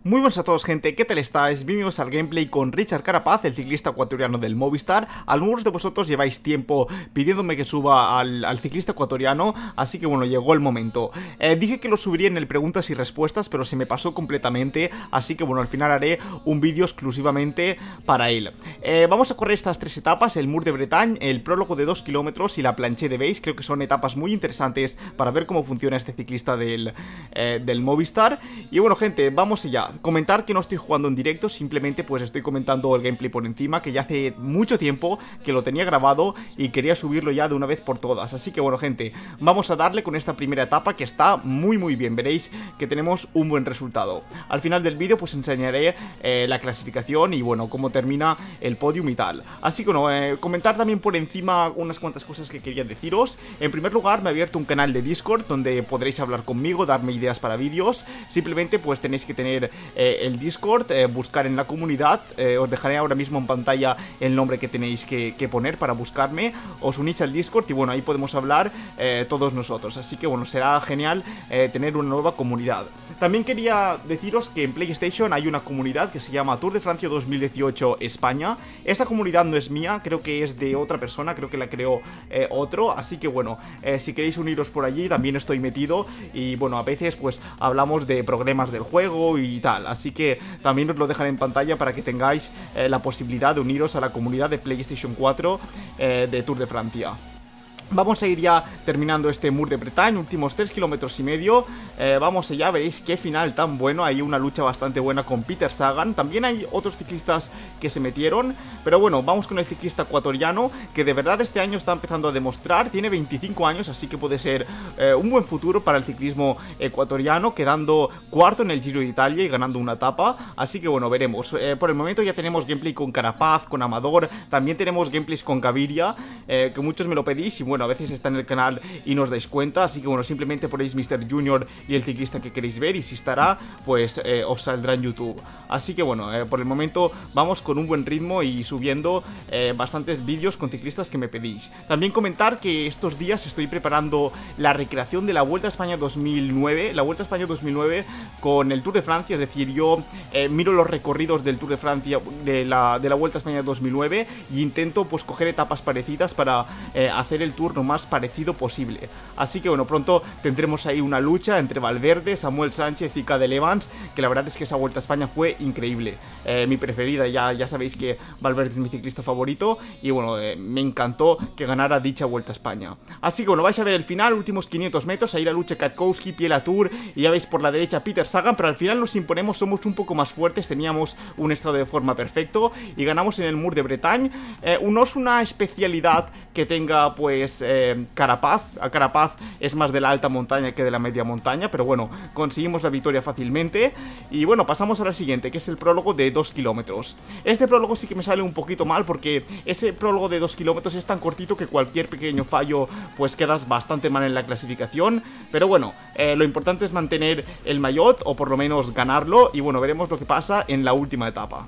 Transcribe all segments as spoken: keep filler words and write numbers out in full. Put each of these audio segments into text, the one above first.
Muy buenas a todos, gente, ¿qué tal estáis? Bienvenidos al gameplay con Richard Carapaz, el ciclista ecuatoriano del Movistar. Algunos de vosotros lleváis tiempo pidiéndome que suba al, al ciclista ecuatoriano, así que bueno, llegó el momento. eh, Dije que lo subiría en el preguntas y respuestas, pero se me pasó completamente, así que bueno, al final haré un vídeo exclusivamente para él. eh, Vamos a correr estas tres etapas: el Mur de Bretagne, el prólogo de dos kilómetros y la Planche de Base. Creo que son etapas muy interesantes para ver cómo funciona este ciclista del, eh, del Movistar. Y bueno, gente, vamos allá. Comentar que no estoy jugando en directo, simplemente pues estoy comentando el gameplay por encima, que ya hace mucho tiempo que lo tenía grabado y quería subirlo ya de una vez por todas. Así que bueno, gente, vamos a darle con esta primera etapa, que está muy muy bien. Veréis que tenemos un buen resultado. Al final del vídeo pues enseñaré eh, la clasificación y bueno, cómo termina el podium y tal. Así que bueno, eh, comentar también por encima unas cuantas cosas que quería deciros. En primer lugar, me he abierto un canal de Discord donde podréis hablar conmigo, darme ideas para vídeos. Simplemente pues tenéis que tener Eh, el Discord, eh, buscar en la comunidad. eh, Os dejaré ahora mismo en pantalla el nombre que tenéis que, que poner para buscarme. Os unís al Discord y bueno, ahí podemos hablar eh, todos nosotros. Así que bueno, será genial eh, tener una nueva comunidad. También quería deciros que en PlayStation hay una comunidad que se llama Tour de Francia dos mil dieciocho España. Esa comunidad no es mía, creo que es de otra persona, creo que la creó eh, otro. Así que bueno, eh, si queréis uniros por allí, también estoy metido. Y bueno, a veces pues hablamos de problemas del juego y tal. Así que también os lo dejaré en pantalla para que tengáis eh, la posibilidad de uniros a la comunidad de PlayStation cuatro eh, de Tour de Francia. Vamos a ir ya terminando este Mur de Bretagne, últimos tres kilómetros y medio. eh, Vamos allá, veréis qué final tan bueno. Hay una lucha bastante buena con Peter Sagan. También hay otros ciclistas que se metieron, pero bueno, vamos con el ciclista ecuatoriano, que de verdad este año está empezando a demostrar. Tiene veinticinco años, así que puede ser eh, un buen futuro para el ciclismo ecuatoriano, quedando cuarto en el Giro de Italia y ganando una etapa. Así que bueno, veremos. eh, Por el momento ya tenemos gameplay con Carapaz, con Amador. También tenemos gameplays con Gaviria, eh, que muchos me lo pedís y bueno, a veces está en el canal y no os dais cuenta. Así que bueno, simplemente ponéis mister Junior y el ciclista que queréis ver, y si estará, pues eh, os saldrá en YouTube. Así que bueno, eh, por el momento vamos con un buen ritmo y subiendo eh, bastantes vídeos con ciclistas que me pedís. También comentar que estos días estoy preparando la recreación de la Vuelta a España dos mil nueve. La Vuelta a España dos mil nueve con el Tour de Francia, es decir, yo eh, miro los recorridos del Tour de Francia, de la, de la Vuelta a España dos mil nueve, y intento pues coger etapas parecidas para eh, hacer el Tour lo más parecido posible. Así que bueno, pronto tendremos ahí una lucha entre Valverde, Samuel Sánchez y Cadel Evans, que la verdad es que esa Vuelta a España fue increíble. eh, Mi preferida, ya, ya sabéis que Valverde es mi ciclista favorito, y bueno, eh, me encantó que ganara dicha Vuelta a España. Así que bueno, vais a ver el final, últimos quinientos metros, ahí la lucha Katkowski, Piela Tour, y ya veis por la derecha Peter Sagan, pero al final nos imponemos, somos un poco más fuertes, teníamos un estado de forma perfecto y ganamos en el Mur de Bretagne. eh, No es una especialidad que tenga pues eh, Carapaz. A Carapaz es más de la alta montaña que de la media montaña, pero bueno, conseguimos la victoria fácilmente. Y bueno, pasamos a la siguiente, que es el prólogo de dos kilómetros. Este prólogo sí que me sale un poquito mal, porque ese prólogo de dos kilómetros es tan cortito que cualquier pequeño fallo pues quedas bastante mal en la clasificación. Pero bueno, eh, lo importante es mantener el maillot, o por lo menos ganarlo. Y bueno, veremos lo que pasa en la última etapa.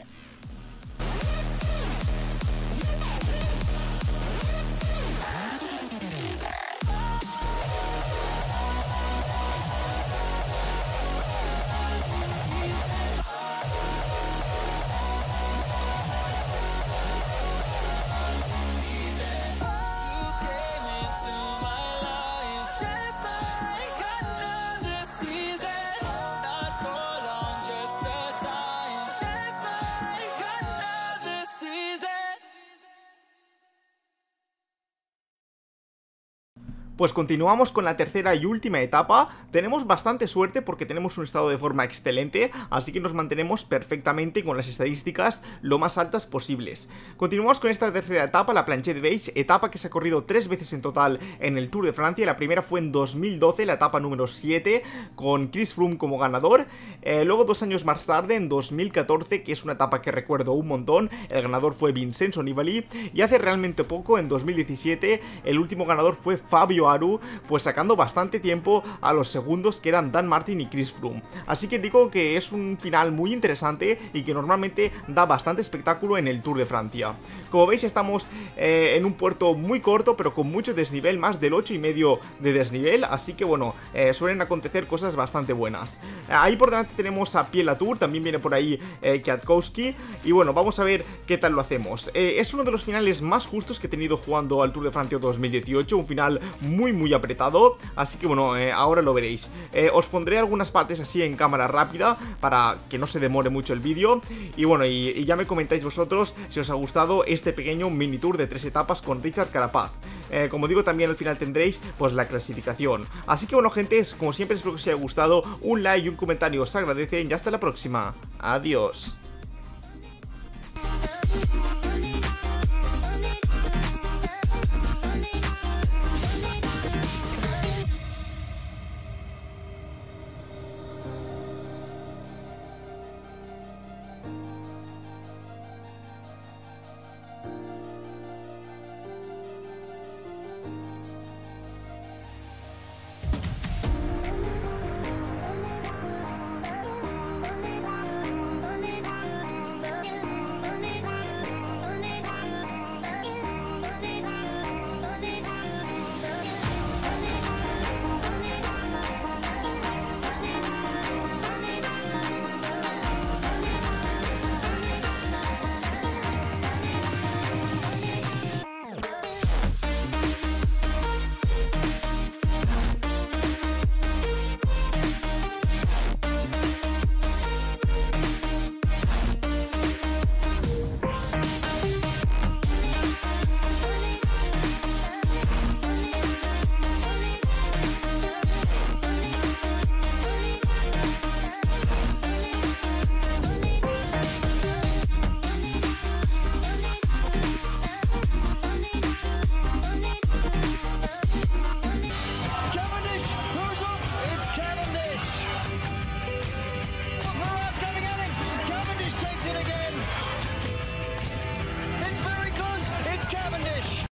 Pues continuamos con la tercera y última etapa. Tenemos bastante suerte porque tenemos un estado de forma excelente, así que nos mantenemos perfectamente con las estadísticas lo más altas posibles. Continuamos con esta tercera etapa, la Planche de Base, etapa que se ha corrido tres veces en total en el Tour de Francia. La primera fue en dos mil doce, la etapa número siete, con Chris Froome como ganador. eh, Luego dos años más tarde, en dos mil catorce, que es una etapa que recuerdo un montón, el ganador fue Vincenzo Nibali. Y hace realmente poco, en dos mil diecisiete, el último ganador fue Fabio Aru, pues sacando bastante tiempo a los segundos que eran Dan Martin y Chris Froome. Así que digo que es un final muy interesante y que normalmente da bastante espectáculo en el Tour de Francia. Como veis estamos eh, en un puerto muy corto pero con mucho desnivel, más del ocho y medio de desnivel, así que bueno, eh, suelen acontecer cosas bastante buenas. Ahí por delante tenemos a Piel Latour, también viene por ahí eh, Kwiatkowski, y bueno, vamos a ver qué tal lo hacemos. Eh, es uno de los finales más justos que he tenido jugando al Tour de Francia dos mil dieciocho, un final muy muy apretado, así que bueno, eh, ahora lo veréis. Eh, os pondré algunas partes así en cámara rápida para que no se demore mucho el vídeo, y bueno, y, y ya me comentáis vosotros si os ha gustado este pequeño mini tour de tres etapas con Richard Carapaz. Eh, como digo, también al final tendréis pues la clasificación. Así que bueno, gente, como siempre espero que os haya gustado, un like y un comentario os agradecen y hasta la próxima. Adiós.